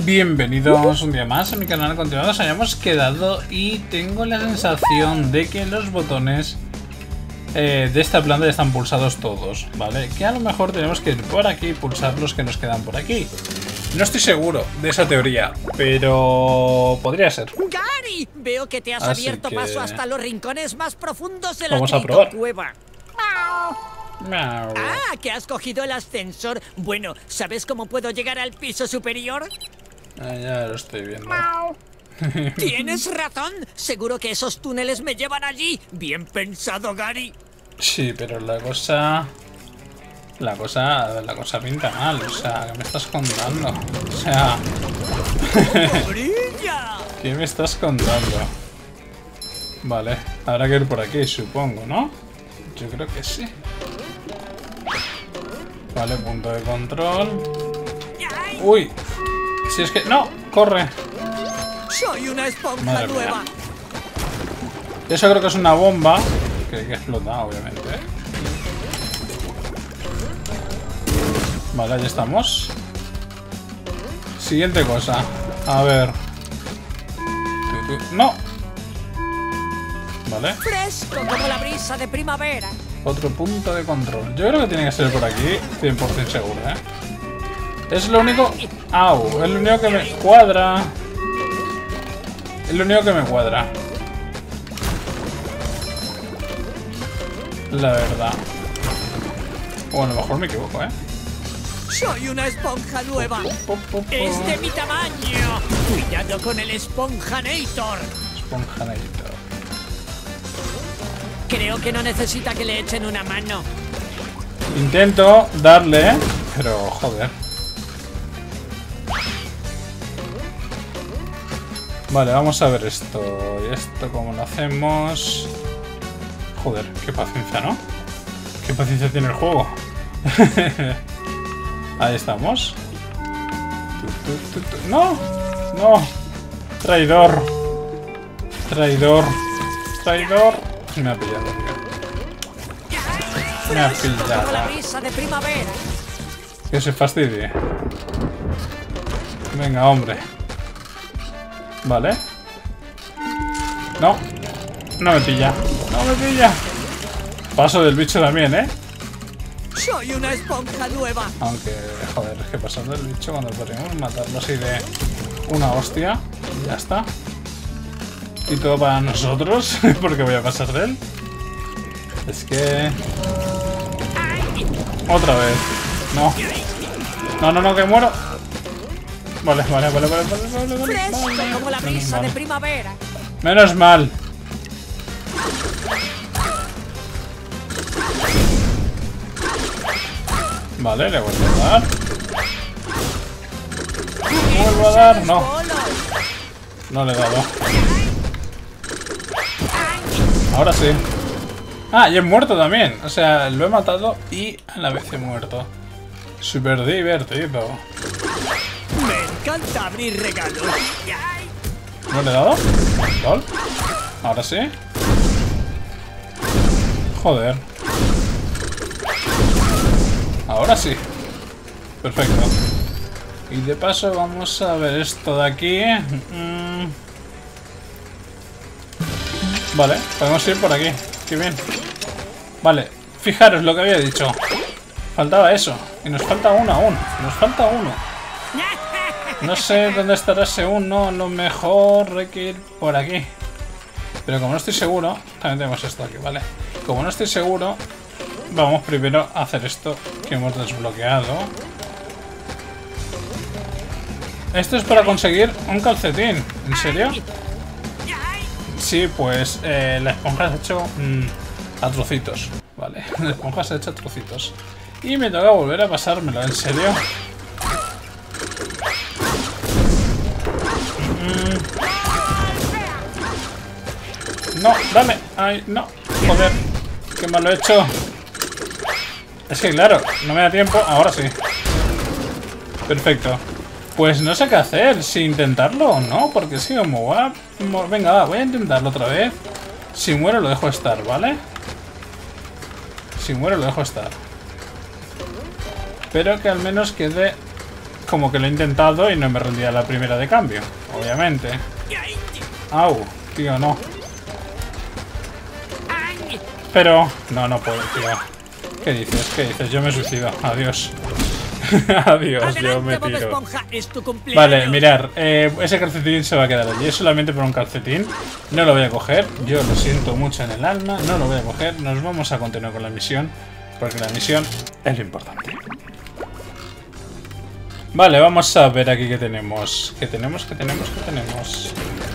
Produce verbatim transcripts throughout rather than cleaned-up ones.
Bienvenidos un día más a mi canal. Continuamos, habíamos quedado y tengo la sensación de que los botones eh, de esta planta ya están pulsados todos, ¿vale? Que a lo mejor tenemos que ir por aquí y pulsar los que nos quedan por aquí. No estoy seguro de esa teoría, pero podría ser. ¡Gary! Veo que te has Así abierto que... paso hasta los rincones más profundos de la Vamos a probar. cueva. Miau. Ah, que has cogido el ascensor. Bueno, ¿sabes cómo puedo llegar al piso superior? Ah, ya lo estoy viendo. Tienes razón. Seguro que esos túneles me llevan allí. Bien pensado, Gary. Sí, pero la cosa... La cosa... La cosa pinta mal. O sea, ¿qué me estás contando? O sea... ¡Brilla! ¿Qué me estás contando? Vale, habrá que ir por aquí, supongo, ¿no? Yo creo que sí. Vale, punto de control. ¡Uy! Si es que... ¡No! ¡Corre! Soy una esponja Madre nueva. mía. Eso creo que es una bomba que hay que explotar, obviamente, ¿eh? Vale, ya estamos. Siguiente cosa. A ver. Tu, tu. ¡No! Vale. Fresco como la brisa de primavera. Otro punto de control. Yo creo que tiene que ser por aquí, cien por cien seguro, ¿eh? Es lo único... ¡Au! Es lo único que me cuadra. Es lo único que me cuadra. La verdad. O a lo mejor me equivoco, ¿eh? Soy una esponja nueva. Po, po, po. Es de mi tamaño. Cuidado con el esponjanator. Esponjanator. Creo que no necesita que le echen una mano. Intento darle, ¿eh? Pero, joder. Vale, vamos a ver esto. ¿Y esto cómo lo hacemos? Joder, qué paciencia, ¿no? Qué paciencia tiene el juego. Ahí estamos. Tu, tu, tu, tu. ¡No! ¡No! Traidor. Traidor. Traidor. Me ha pillado, tío. Me ha Fresco como la pillado. brisa de primavera. Que se fastidie. Venga, hombre. Vale. No. No me pilla. No me pilla. Paso del bicho también, ¿eh? Soy una esponja nueva. Aunque, joder, es que pasando del bicho cuando podríamos matarlo así de una hostia. Y ya está. Y todo para nosotros, porque voy a pasar de él. Es que... Otra vez. No. No, no, no, que muero. Vale, vale, vale, vale, vale, vale, vale. Fresco como la Menos brisa de mal. primavera. Menos mal. Vale, le vuelvo a dar. ¿Le vuelvo a dar? No, no le he dado. Ahora sí. Ah, y he muerto también. O sea, lo he matado y a la vez he muerto. Súper divertido. Me encanta abrir regalos. ¿No le he dado? ¿Lol? Ahora sí. Joder. Ahora sí. Perfecto. Y de paso vamos a ver esto de aquí. Mm. Vale, podemos ir por aquí. Qué bien. Vale, fijaros lo que había dicho. Faltaba eso. Y nos falta uno aún. Nos falta uno. No sé dónde estará ese uno. Lo mejor hay que ir por aquí. Pero como no estoy seguro... También tenemos esto aquí, ¿vale? Como no estoy seguro... Vamos primero a hacer esto que hemos desbloqueado. Esto es para conseguir un calcetín. ¿En serio? Sí, pues eh, la esponja se ha hecho mmm, a trocitos. Vale, la esponja se ha hecho a trocitos. Y me toca volver a pasármelo, ¿en serio? Mm. No, dame. Ay, no. Joder, qué mal lo he hecho. Es que claro, no me da tiempo. Ahora sí. Perfecto. Pues no sé qué hacer, si intentarlo o no, porque si como va... Venga, va, voy a intentarlo otra vez. Si muero lo dejo estar, ¿vale? Si muero lo dejo estar. Espero que al menos quede como que lo he intentado y no me rendía la primera de cambio, obviamente. Au, tío, no. Pero... No, no puedo, tío. ¿Qué dices? ¿Qué dices? Yo me suicido. Adiós. Adiós, yo me tiro. Vale, mirar. Eh, ese calcetín se va a quedar allí. Es solamente por un calcetín. No lo voy a coger. Yo lo siento mucho en el alma. No lo voy a coger. Nos vamos a continuar con la misión. Porque la misión es lo importante. Vale, vamos a ver aquí qué tenemos. ¿Qué tenemos? ¿Qué tenemos? ¿Qué tenemos?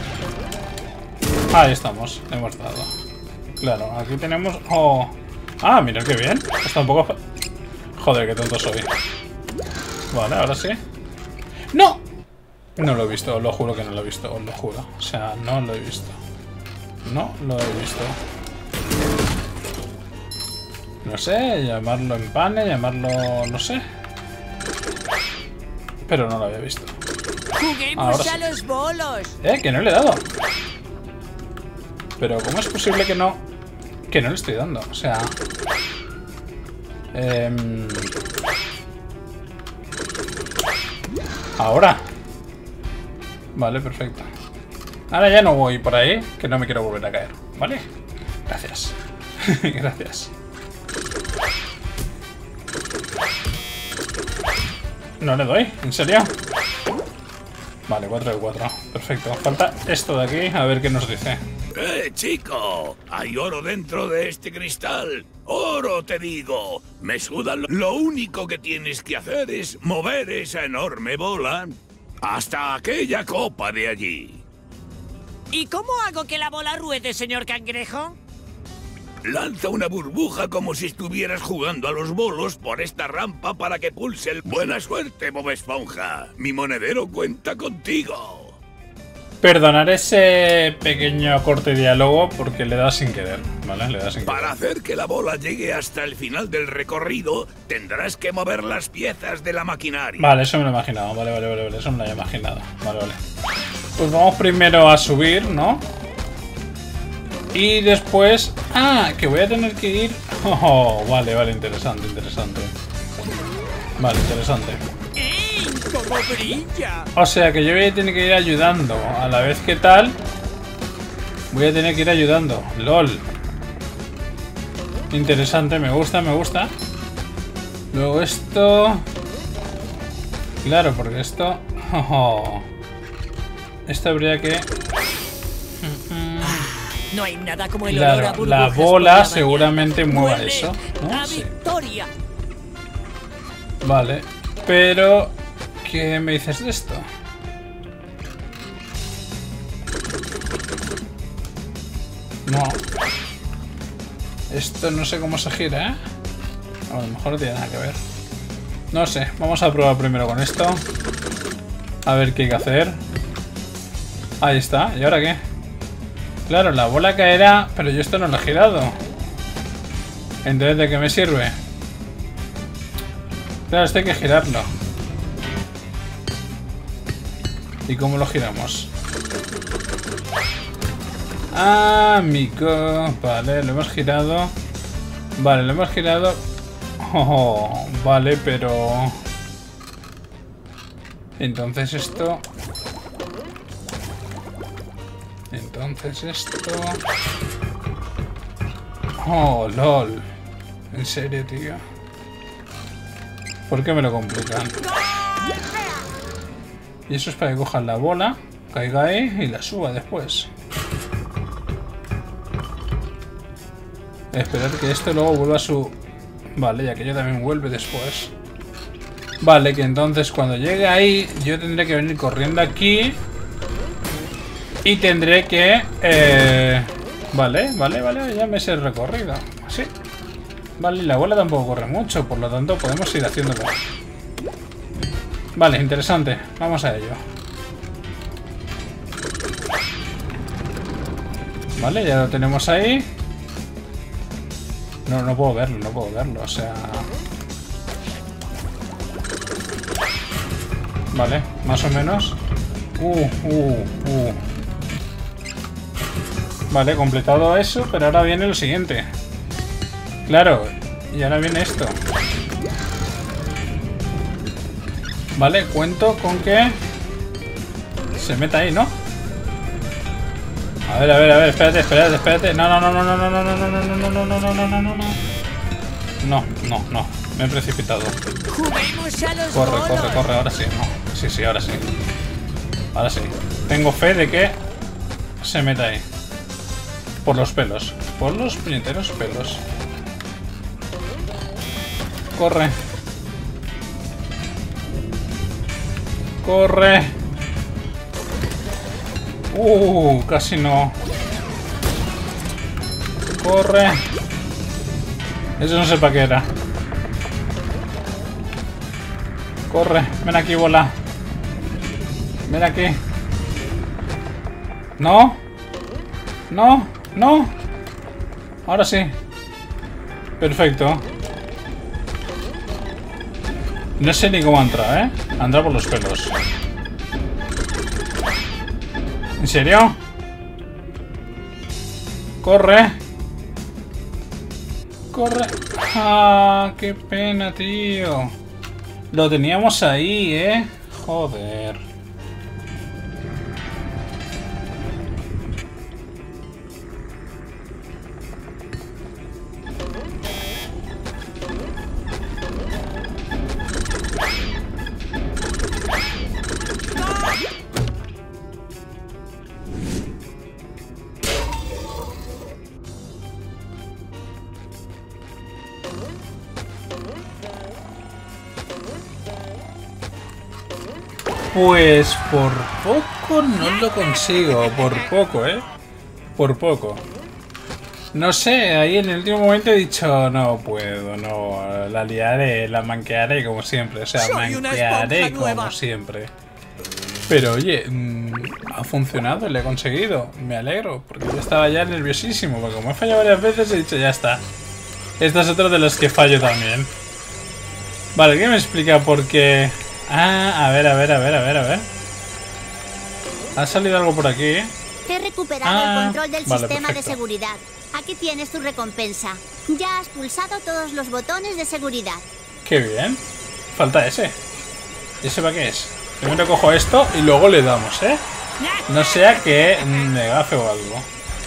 Ahí estamos. Le hemos dado. Claro, aquí tenemos... Oh. Ah, mira qué bien. Está un poco... Joder, qué tonto soy. Vale, ahora sí. ¡No! No lo he visto, os lo juro que no lo he visto, os lo juro. O sea, no lo he visto. No lo he visto. No sé, llamarlo empane, llamarlo... no sé. Pero no lo había visto. Juguemos a los bolos. Eh, que no le he dado. Pero ¿cómo es posible que no... que no le estoy dando? O sea... Eh... Ahora. Vale, perfecto. Ahora ya no voy por ahí, que no me quiero volver a caer. ¿Vale? Gracias. Gracias. No le doy, ¿en serio? Vale, cuatro de cuatro. Perfecto. Falta esto de aquí, a ver qué nos dice. ¡Eh, chico! Hay oro dentro de este cristal. ¡Oro, te digo! Me sudan. Lo... lo único que tienes que hacer es mover esa enorme bola hasta aquella copa de allí. ¿Y cómo hago que la bola ruede, señor cangrejo? Lanza una burbuja como si estuvieras jugando a los bolos por esta rampa para que pulse el... Buena suerte, Bob Esponja. Mi monedero cuenta contigo. Perdonar ese pequeño corte de diálogo porque le da sin querer, ¿vale? Le da sin Para querer. hacer que la bola llegue hasta el final del recorrido, tendrás que mover las piezas de la maquinaria. Vale, eso me lo he imaginado. Vale, vale, vale, vale. Eso me lo he imaginado. Vale, vale. Pues vamos primero a subir, ¿no? Y después... Ah, que voy a tener que ir... Oh, vale, vale, interesante, interesante. Vale, interesante. ¡Ey! ¡Cómo brilla! O sea que yo voy a tener que ir ayudando. A la vez que tal... Voy a tener que ir ayudando. LOL. Interesante, me gusta, me gusta. Luego esto... Claro, porque esto... Oh, esto habría que... No hay nada como el Claro, olor a burbujas la por bola la seguramente mañana. mueva Huele eso, ¿no? a Sí. victoria. Vale, pero... ¿Qué me dices de esto? No. Esto no sé cómo se gira, ¿eh? A lo mejor no tiene nada que ver. No sé, vamos a probar primero con esto. A ver qué hay que hacer. Ahí está, ¿y ahora qué? Claro, la bola caerá, pero yo esto no lo he girado. Entonces, ¿de qué me sirve? Claro, esto hay que girarlo. ¿Y cómo lo giramos? Ah, amigo. Vale, lo hemos girado. Vale, lo hemos girado. Oh, vale, pero... Entonces esto... Entonces esto... Oh, lol. En serio, tío. ¿Por qué me lo complican? Y eso es para que cojan la bola, caiga ahí y la suba después. Esperar que esto luego vuelva a su... Vale, y aquello también vuelve después. Vale, que entonces cuando llegue ahí yo tendré que venir corriendo aquí. Y tendré que... Eh... Vale, vale, vale, ya me sé el recorrido. Así. Vale, y la bola tampoco corre mucho, por lo tanto podemos ir haciéndolo. Vale, interesante. Vamos a ello. Vale, ya lo tenemos ahí. No, no puedo verlo, no puedo verlo, o sea... Vale, más o menos. Uh, uh, uh. Vale, completado eso, pero ahora viene lo siguiente. Claro, y ahora viene esto. Vale, cuento con que se meta ahí, ¿no? A ver, a ver, a ver, espérate, espérate, espérate. No, no, no, no, no, no, no, no, no, no, no, no, no, no, no, no, no. No, no, no. Me he precipitado. Corre, corre, corre, ahora sí, no. Sí, sí, ahora sí. Ahora sí. Tengo fe de que se meta ahí. Por los pelos. Por los puñeteros pelos. Corre. Corre. Uh, casi no. Corre. Eso no sé para qué era. Corre. Ven aquí, bola. Ven aquí. No. No. No. Ahora sí. Perfecto. No sé ni cómo entra, ¿eh? Entra por los pelos. ¿En serio? Corre. Corre. Ah, qué pena, tío. Lo teníamos ahí, ¿eh? Joder. Pues por poco no lo consigo, por poco, ¿eh? Por poco. No sé, ahí en el último momento he dicho, no puedo, no, la liaré, la manquearé como siempre, o sea, manquearé como siempre. Pero oye, mmm, ha funcionado, le he conseguido, me alegro, porque yo estaba ya nerviosísimo, porque como he fallado varias veces he dicho, ya está. Este es otro de los que fallo también. Vale, ¿qué me explica por qué? Ah, a ver, a ver, a ver, a ver, a ver. Ha salido algo por aquí. Te he recuperado ah, el control del vale, sistema perfecto. de seguridad. Aquí tienes tu recompensa. Ya has pulsado todos los botones de seguridad. Qué bien. Falta ese. ¿Y ese para qué es? Primero cojo esto y luego le damos, ¿eh? No sea que me gafe o algo.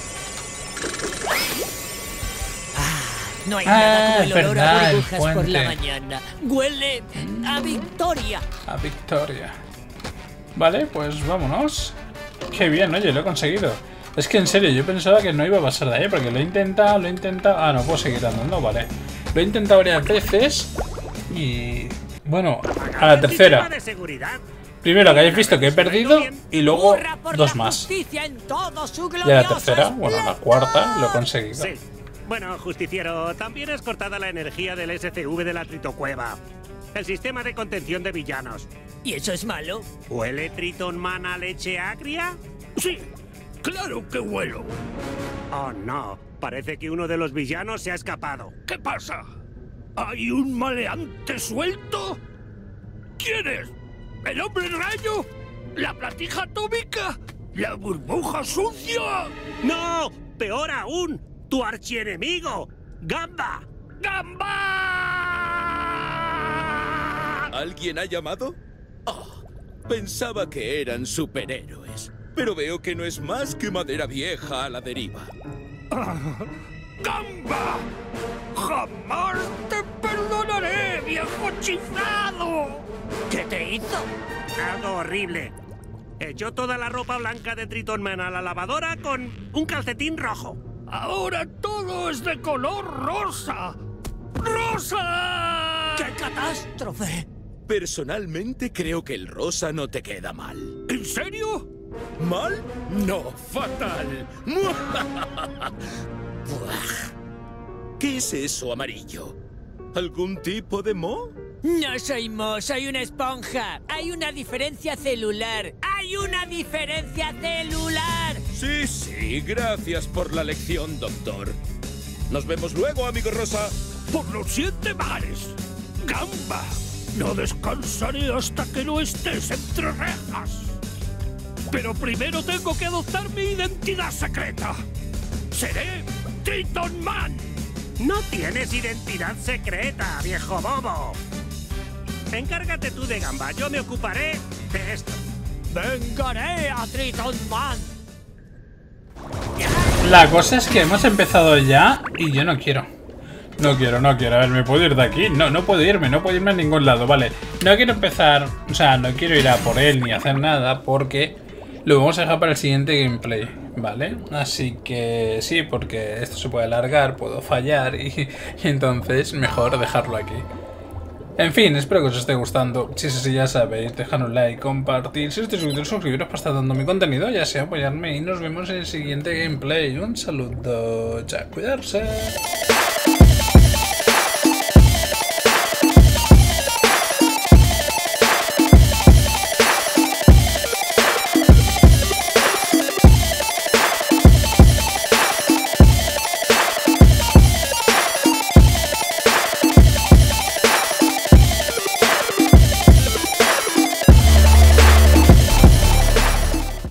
No hay nada como el olor verdad, a burbujas por la mañana. Huele a victoria. A victoria. Vale, pues vámonos. Qué bien, oye, lo he conseguido. Es que en serio, yo pensaba que no iba a pasar de ahí, porque lo he intentado, lo he intentado... Ah, no puedo seguir andando, vale. Lo he intentado varias veces y... Bueno, a la tercera. Primero que hayáis visto que he perdido y luego dos más. Y a la tercera, bueno, a la cuarta lo he conseguido. Bueno, justiciero, también es cortada la energía del S C V de la Tritocueva. El sistema de contención de villanos. ¿Y eso es malo? ¿Huele Triton Man a leche agria? Sí, claro que huelo. Oh, no. Parece que uno de los villanos se ha escapado. ¿Qué pasa? ¿Hay un maleante suelto? ¿Quién es? ¿El hombre rayo? ¿La platija atómica? ¿La burbuja sucia? ¡No! ¡Peor aún! ¡Tu archienemigo! ¡Gamba! ¡Gamba! ¿Alguien ha llamado? Oh, pensaba que eran superhéroes, pero veo que no es más que madera vieja a la deriva. ¡Gamba! ¡Jamás te perdonaré, viejo chiflado! ¿Qué te hizo? Algo horrible. Echó toda la ropa blanca de Triton Man a la lavadora con un calcetín rojo. ¡Ahora todo es de color rosa! ¡Rosa! ¡Qué catástrofe! Personalmente creo que el rosa no te queda mal. ¿En serio? ¿Mal? No, fatal. ¿Qué es eso amarillo? ¿Algún tipo de moho? No soy moho, soy una esponja. Hay una diferencia celular. ¡Hay una diferencia celular! Sí, sí, gracias por la lección, doctor. Nos vemos luego, amigo Rosa. ¡Por los siete mares! ¡Gamba! No descansaré hasta que no estés entre rejas. Pero primero tengo que adoptar mi identidad secreta. Seré Triton Man. No tienes identidad secreta, viejo bobo. Encárgate tú de Gamba, yo me ocuparé de esto. ¡Vengaré a Triton Man! La cosa es que hemos empezado ya y yo no quiero. No quiero, no quiero. A ver, ¿me puedo ir de aquí? No, no puedo irme, no puedo irme a ningún lado. Vale, no quiero empezar... O sea, no quiero ir a por él ni hacer nada porque lo vamos a dejar para el siguiente gameplay, ¿vale? Así que sí, porque esto se puede alargar, puedo fallar y, y entonces mejor dejarlo aquí. En fin, espero que os esté gustando. Si es así, ya sabéis, dejad un like, compartir. Si os estáis suscritos, suscribiros para estar dando mi contenido, ya sea apoyarme y nos vemos en el siguiente gameplay. Un saludo, ya, cuidarse.